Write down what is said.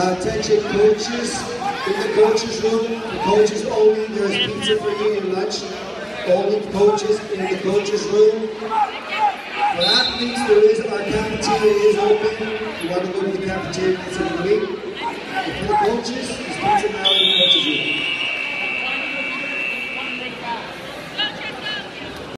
Attention coaches, in the coaches room, the coaches only, there's pizza for you and lunch. Only coaches in the coaches room. For athletes, our cafeteria is open. If you want to go to the cafeteria, get something to eat.